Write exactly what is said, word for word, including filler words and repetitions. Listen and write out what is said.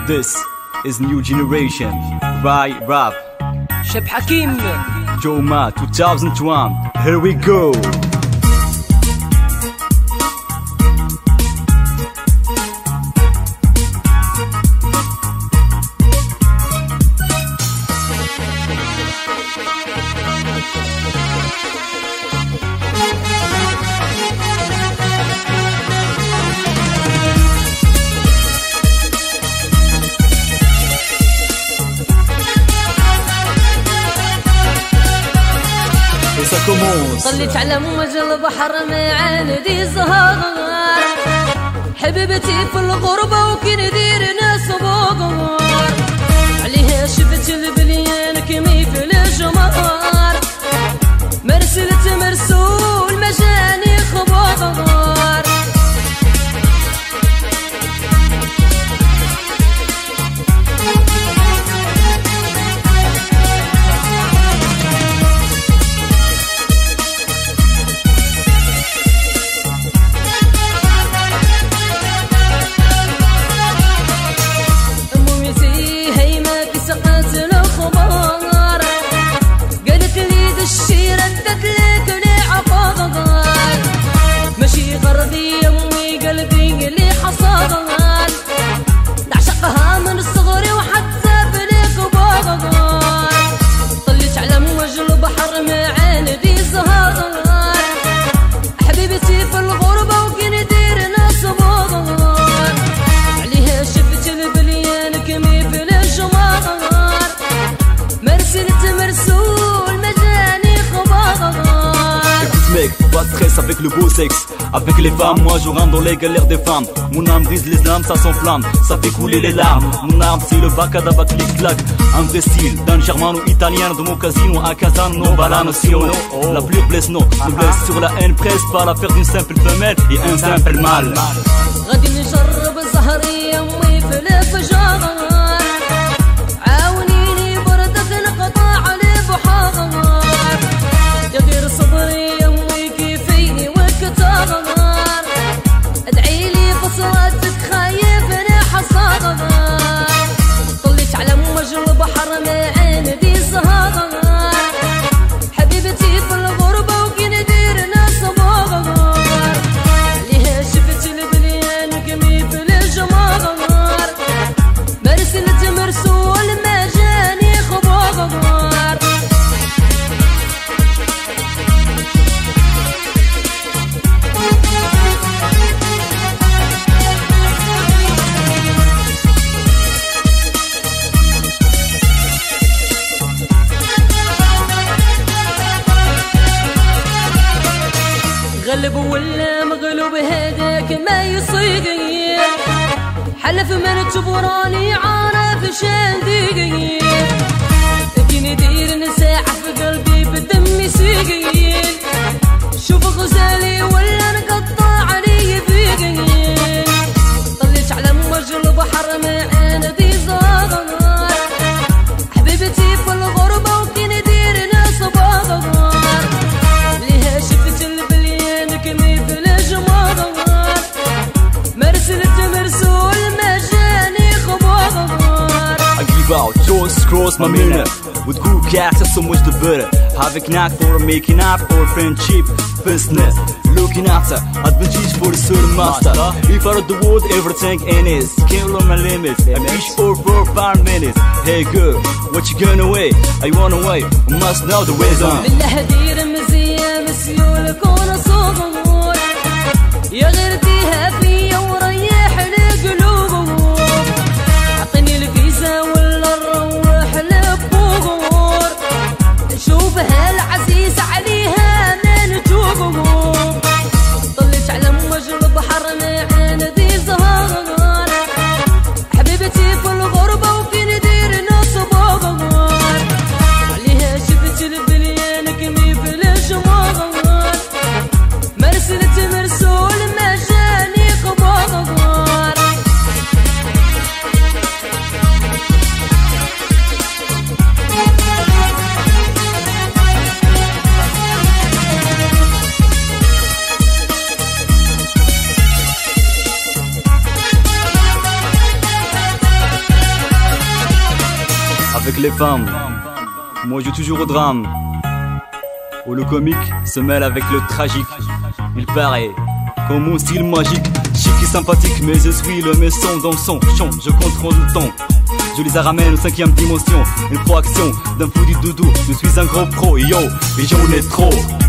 This is new generation. Right rap. Cheb Hakim. Joma two thousand one. Here we go. طلت على موج البحر ما عندي زهر، حبيبتي في الغربة وكندير ناس بغار، عليها شفت البليان كمي في الجمار، مرسلت مرسول مجاني خبار. Pas de stress avec le beau sexe. Avec les femmes, moi je rentre dans les galères des femmes. Mon âme brise les lames, ça s'enflamme, ça fait couler les larmes. Mon arme c'est le bacadaba clic-clac. Un vrai style, d'un germano-italien de mon casino à Kazan, non balano si o no. La pluie blesse non, nous blesse sur la haine presse par l'affaire d'une simple femelle et un simple mâle. غادي نجرب زهري امي في الفجار، عاونيني بردك نقطع على بحار، يا غير صبري ادعي لي بصلاتك خايف انا حصار، طليت على موج البحر ما عندي زهر، حبيبتي في الغربة وكندير ناس بغار، عليها شفت البليان كمي في الجمار، مرسلت مرسول ما جاني خبار. غلب ولا مغلوب هداك ما يصيق، حلف من تبراني عارف شاندي، كي ندير نساع في قلبي بدم يسيق، شوف غزالي ولا نقطع علي فيق، طليت على موج البحر ما عندي زهر، حبيبتي في الغربة وكي ندير ناس بغار، ليها شفت البليان كمي في الجمار، مرسلت مرسول ما جاني خبار. I give out, just cross my minute. With good cats, that's so much the better. Having knack for making up for friendship, business. Looking after, advantage for the certain master. If I the wood, everything in it. Can't learn my limits. I fish for four, five minutes. Hey girl, what you gonna wait? I wanna wait, I must know the reason. بالله دير مزية مسيول كون صغور، يا غيرتيها فيا وريح القلوب، عطيني الفيزا ولا نروح للبوغور، نشوفها العزيز عليها ما نتوب، طلت على موج البحر ما عندي زهر، حبيبتي في الغربة وكي ندير ناس بغار، عليها شفت البليان كمي في الجمار، مرسلت مرسول ما جاني avec les femmes. Moi je joue toujours au drame, où le comique se mêle avec le tragique. Il paraît comme mon style magique, chic et sympathique, mais je suis le messon dans le son. Chant, je contrôle le ton, je les ramène aux cinquième dimension. Une proaction d'un fou du doudou, je suis un gros pro, yo, et j'en ai trop.